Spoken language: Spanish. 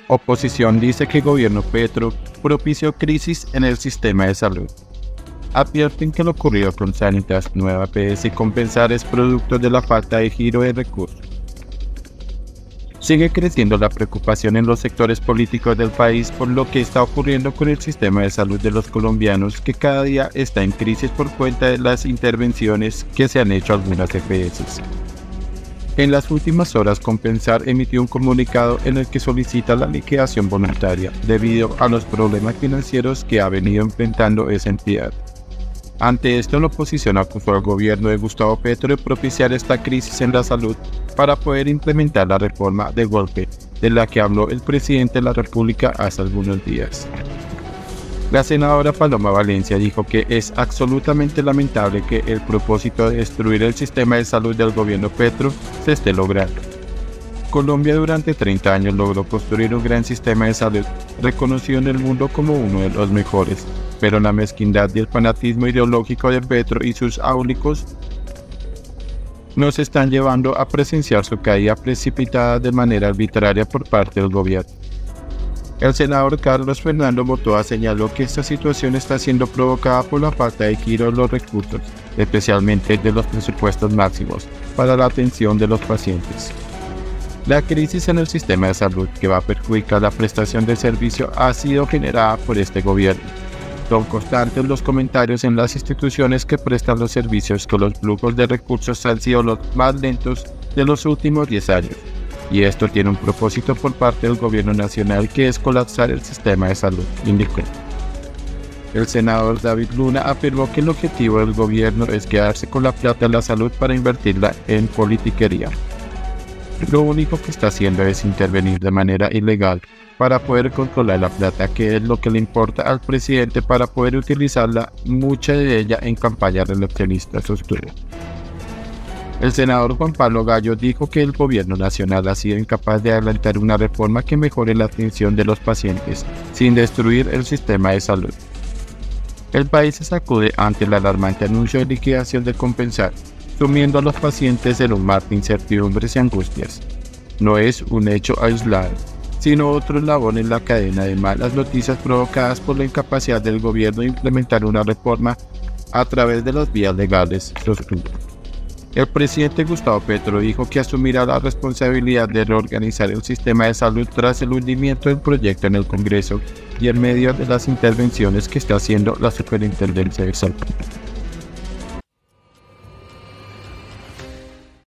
Oposición dice que gobierno Petro propició crisis en el sistema de salud. Advierten que lo ocurrido con Sanitas Nueva PS y Compensar es producto de la falta de giro de recursos. Sigue creciendo la preocupación en los sectores políticos del país por lo que está ocurriendo con el sistema de salud de los colombianos, que cada día está en crisis por cuenta de las intervenciones que se han hecho a algunas EPS. En las últimas horas, Compensar emitió un comunicado en el que solicita la liquidación voluntaria debido a los problemas financieros que ha venido enfrentando esa entidad. Ante esto, la oposición acusó al gobierno de Gustavo Petro de propiciar esta crisis en la salud para poder implementar la reforma de golpe de la que habló el presidente de la República hace algunos días. La senadora Paloma Valencia dijo que es absolutamente lamentable que el propósito de destruir el sistema de salud del gobierno Petro se esté logrando. Colombia durante 30 años logró construir un gran sistema de salud reconocido en el mundo como uno de los mejores, pero la mezquindad y el fanatismo ideológico de Petro y sus áulicos nos están llevando a presenciar su caída precipitada de manera arbitraria por parte del gobierno. El senador Carlos Fernando Motoa señaló que esta situación está siendo provocada por la falta de giro de los recursos, especialmente de los presupuestos máximos, para la atención de los pacientes. La crisis en el sistema de salud que va a perjudicar la prestación del servicio ha sido generada por este gobierno. Son constantes los comentarios en las instituciones que prestan los servicios que los flujos de recursos han sido los más lentos de los últimos 10 años. Y esto tiene un propósito por parte del gobierno nacional, que es colapsar el sistema de salud, indicó. El senador David Luna afirmó que el objetivo del gobierno es quedarse con la plata de la salud para invertirla en politiquería. Lo único que está haciendo es intervenir de manera ilegal para poder controlar la plata, que es lo que le importa al presidente, para poder utilizarla, mucha de ella en campaña reeleccionista, sostuvo. El senador Juan Pablo Gallo dijo que el gobierno nacional ha sido incapaz de adelantar una reforma que mejore la atención de los pacientes, sin destruir el sistema de salud. El país se sacude ante el alarmante anuncio de liquidación de Compensar, sumiendo a los pacientes en un mar de incertidumbres y angustias. No es un hecho aislado, sino otro eslabón en la cadena de malas noticias provocadas por la incapacidad del gobierno de implementar una reforma a través de las vías legales, sostuvo. El presidente Gustavo Petro dijo que asumirá la responsabilidad de reorganizar el sistema de salud tras el hundimiento del proyecto en el Congreso y en medio de las intervenciones que está haciendo la Superintendencia de Salud.